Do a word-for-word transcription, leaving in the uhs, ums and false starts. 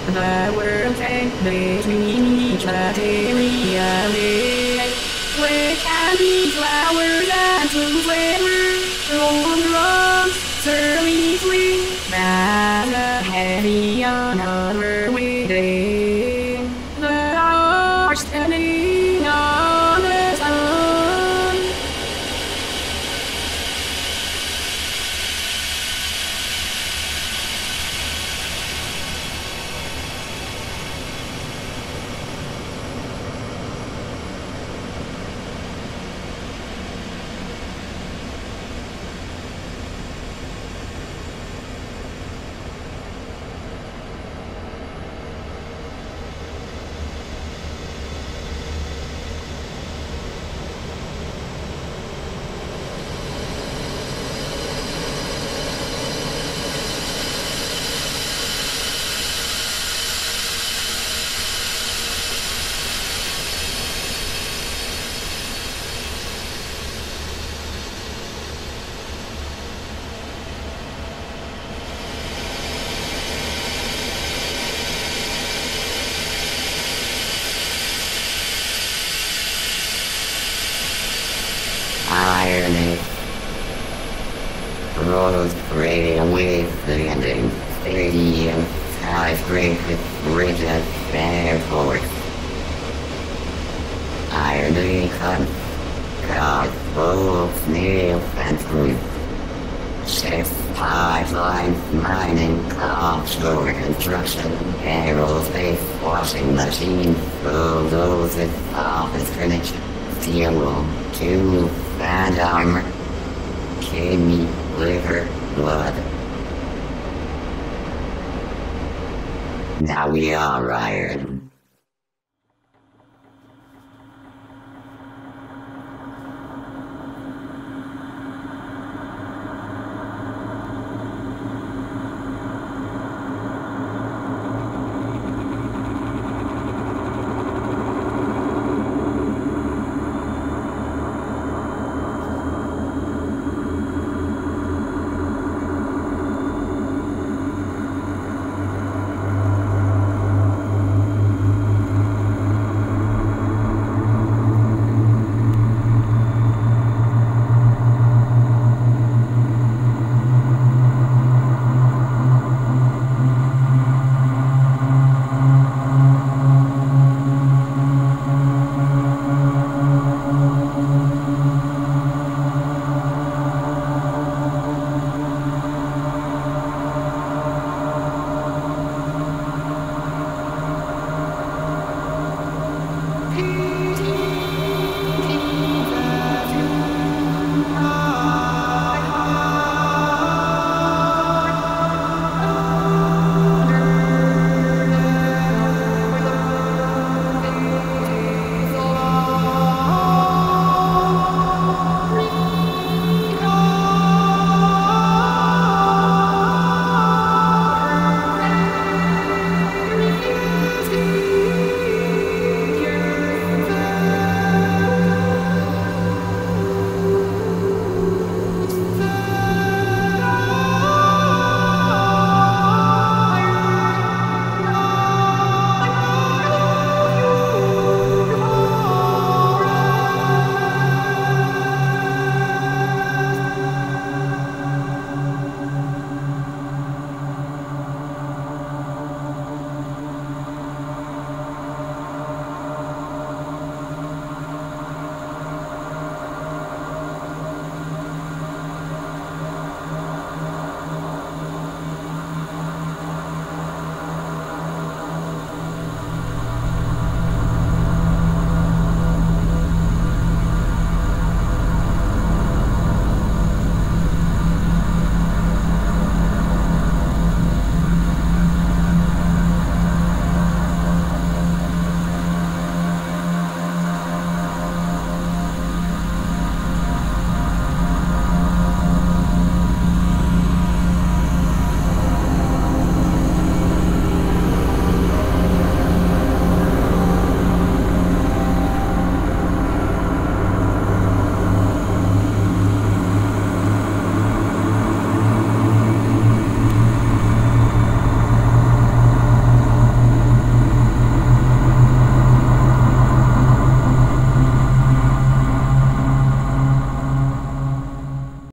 The world and between each material lay, where candy flowers and blue flavors, roll drums, surly sweet, and a heavy another waiting. The heart standing on the sun. Irony. Roads gray with the ending. Stadium, skyscrapers, bridges, airports. Irony comes. Cars, boats, nails, and screws. Ships, pipelines, mining, offshore construction, aerospace, washing machines, bulldozers, office furniture, steel, tools, and armor, kidney, liver, blood. Now we are iron.